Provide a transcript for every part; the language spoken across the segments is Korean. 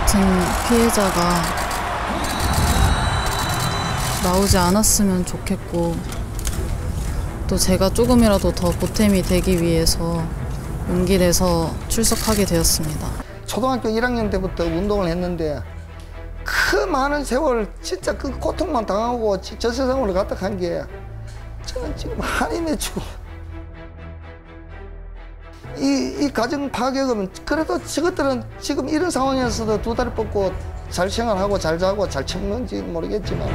같은 피해자가 나오지 않았으면 좋겠고, 또 제가 조금이라도 더 보탬이 되기 위해서 용기 내서 출석하게 되었습니다. 초등학교 1학년 때부터 운동을 했는데 그 많은 세월 진짜 그 고통만 당하고 저 세상으로 갔다 간 게 저는 지금 한이 맺히고, 이 가정 파괴금은 그래도 저것들은 지금 이런 상황에서도 두 다리 뻗고 잘 생활하고 잘 자고 잘 참는지 모르겠지만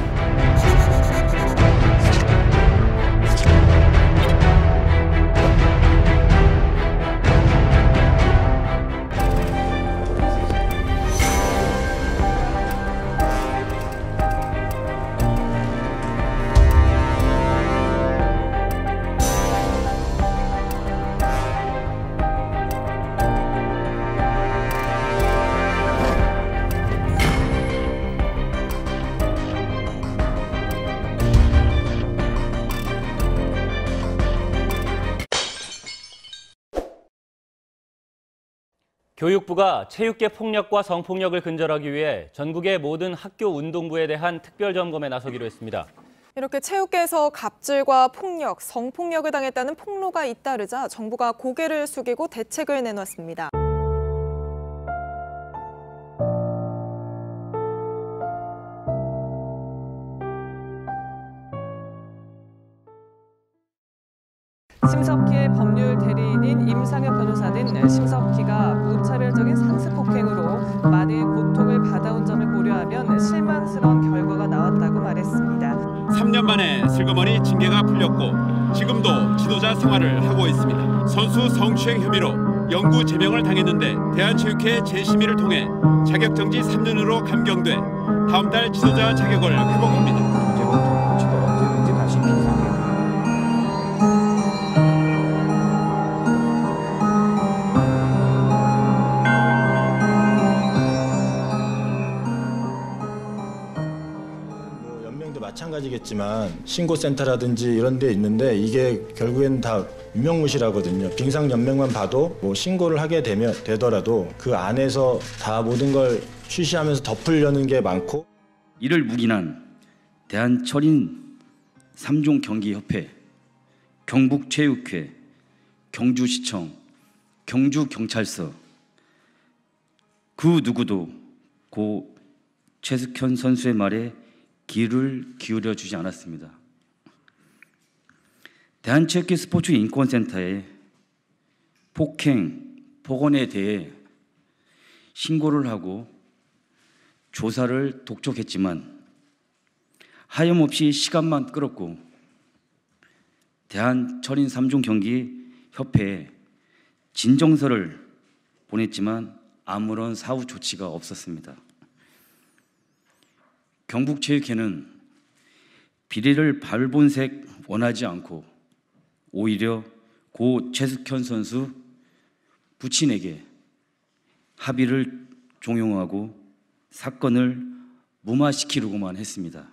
교육부가 체육계 폭력과 성폭력을 근절하기 위해 전국의 모든 학교 운동부에 대한 특별 점검에 나서기로 했습니다. 이렇게 체육계에서 갑질과 폭력, 성폭력을 당했다는 폭로가 잇따르자 정부가 고개를 숙이고 대책을 내놨습니다. 심석희의 법률 대리인인 임상혁 변호사는 심석희가 무차별적인 상습폭행으로 많은 고통을 받아온 점을 고려하면 실망스러운 결과가 나왔다고 말했습니다. 3년 만에 슬그머니 징계가 풀렸고 지금도 지도자 생활을 하고 있습니다. 선수 성추행 혐의로 영구 제명을 당했는데 대한체육회 재심의를 통해 자격정지 3년으로 감경돼 다음 달 지도자 자격을 회복합니다. 언제든지 다시 비상해. 마찬가지겠지만 신고센터라든지 이런 데 있는데 이게 결국엔 다 유명무실하거든요. 빙상연맹만 봐도 뭐 신고를 하게 되더라도 그 안에서 다 모든 걸 쉬쉬하면서 덮으려는 게 많고, 이를 묵인한 대한철인 3종 경기협회, 경북체육회, 경주시청, 경주경찰서 그 누구도 고 최숙현 선수의 말에 귀를 기울여 주지 않았습니다. 대한체육회 스포츠 인권센터에 폭행, 폭언에 대해 신고를 하고 조사를 독촉했지만 하염없이 시간만 끌었고 대한철인 3종 경기 협회에 진정서를 보냈지만 아무런 사후 조치가 없었습니다. 경북체육회는 비리를 발본색 원하지 않고 오히려 고 최숙현 선수 부친에게 합의를 종용하고 사건을 무마시키려고만 했습니다.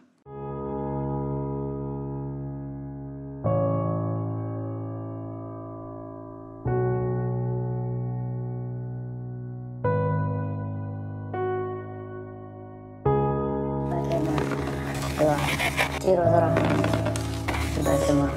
뒤로 돌아. 그 말씀으로.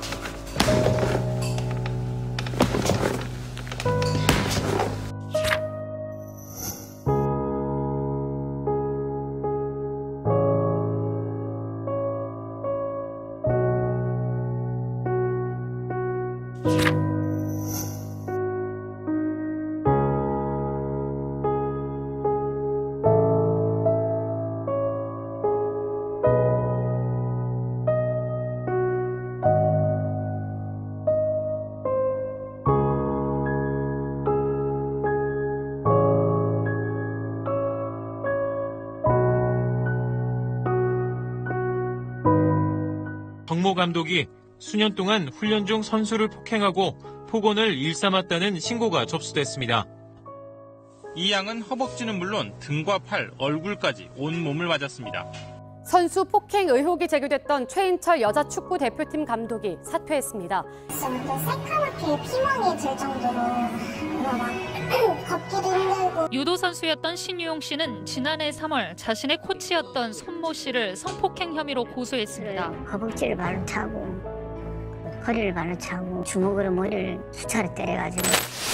정모 감독이 수년 동안 훈련 중 선수를 폭행하고 폭언을 일삼았다는 신고가 접수됐습니다. 이 양은 허벅지는 물론 등과 팔, 얼굴까지 온몸을 맞았습니다. 선수 폭행 의혹이 제기됐던 최인철 여자축구 대표팀 감독이 사퇴했습니다. 저는 새까맣게 피멍이 들 정도로 막 걷기도 힘들고. 유도 선수였던 신유용 씨는 지난해 3월 자신의 코치였던 손모 씨를 성폭행 혐의로 고소했습니다. 허벅지를 발로 차고 허리를 발로 차고 주먹으로 머리를 수차례 때려가지고.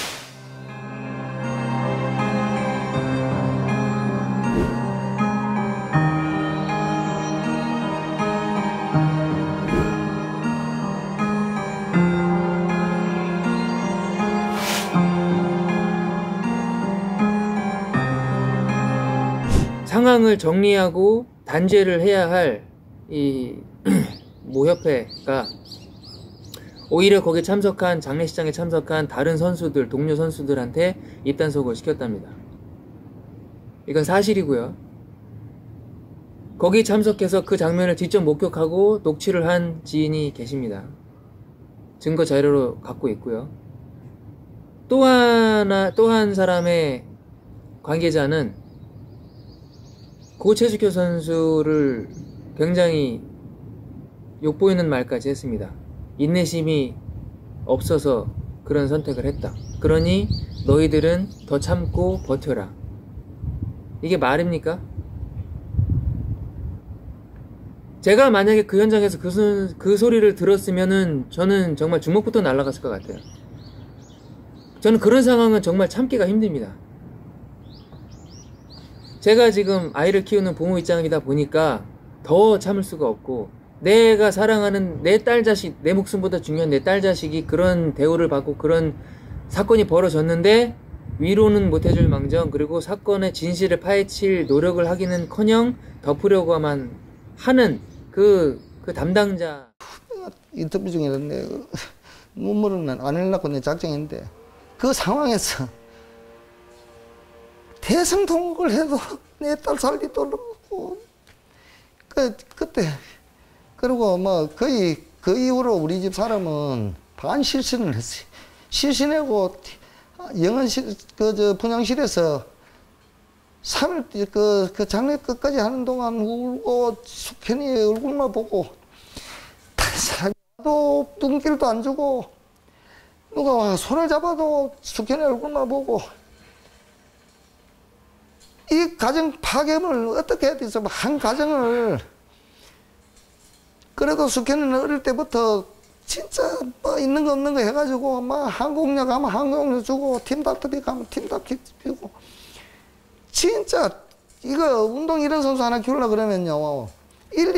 상황을 정리하고 단죄를 해야 할 이 모협회가 오히려 거기에 참석한 장례식장에 참석한 다른 선수들, 동료 선수들한테 입단속을 시켰답니다. 이건 사실이고요. 거기 참석해서 그 장면을 직접 목격하고 녹취를 한 지인이 계십니다. 증거 자료로 갖고 있고요. 또 한 사람의 관계자는 고 최숙효 선수를 굉장히 욕보이는 말까지 했습니다. 인내심이 없어서 그런 선택을 했다. 그러니 너희들은 더 참고 버텨라. 이게 말입니까? 제가 만약에 그 현장에서 그 소리를 들었으면은 저는 정말 주먹부터 날아갔을 것 같아요. 저는 그런 상황은 정말 참기가 힘듭니다. 제가 지금 아이를 키우는 부모 입장이다 보니까 더 참을 수가 없고, 내가 사랑하는 내 딸 자식, 내 목숨보다 중요한 내 딸 자식이 그런 대우를 받고 그런 사건이 벌어졌는데 위로는 못해줄 망정, 그리고 사건의 진실을 파헤칠 노력을 하기는커녕 덮으려고만 하는 그 담당자. 인터뷰 중에 내 눈물은 안 흘리려고 내 작정인데, 그 상황에서 대성통곡을 해도 내 딸 살리도록 그때 그리고 뭐 거의 그 이후로 우리 집 사람은 반실신을 했어요. 실신하고 영은실 분양실에서 3일 그 장례 끝까지 하는 동안 울고 숙현이 얼굴만 보고, 다른 사람이 와도 눈길도 안 주고 누가 와 손을 잡아도 숙현이 얼굴만 보고, 이 가정 파괴를 어떻게 해야 돼서 한 가정을, 그래도 숙현이는 어릴 때부터 진짜 뭐 있는 거 없는 거 해가지고 막 한국역 가면 한국역 주고 팀답TV 가면 팀답TV 주고, 진짜 이거 운동 이런 선수 하나 키우려고 그러면요 1,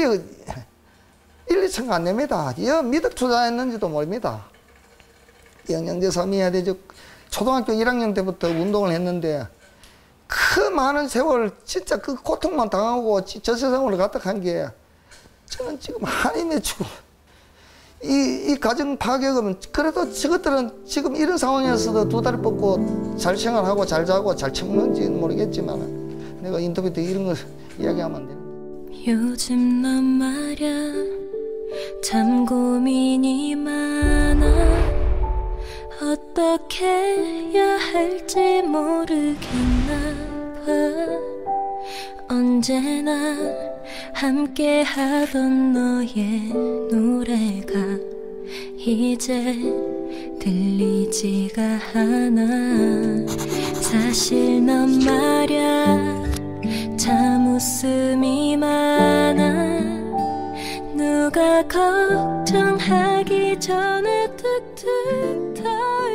2층 안 냅니다. 미덕 투자했는지도 모릅니다. 영양제 섬유해야 되죠. 초등학교 1학년 때부터 운동을 했는데 그 많은 세월 진짜 그 고통만 당하고 저 세상으로 갔다 게 저는 지금 한이 맺히고, 이 가정 파괴금은 그래도 저것들은 지금 이런 상황에서도 두 다리 뻗고 잘 생활하고 잘 자고 잘 처먹는지는 모르겠지만 내가 인터뷰 때 이런 거 이야기하면 안 되는데. 요즘 넌 말야 참 고민이 많아. 어떻게 해야 할지 모르겠나 봐. 언제나 함께 하던 너의 노래가 이제 들리지가 않아. 사실 넌 말야 참 웃음이 많아. 누가 걱정하기 전에 툭툭 털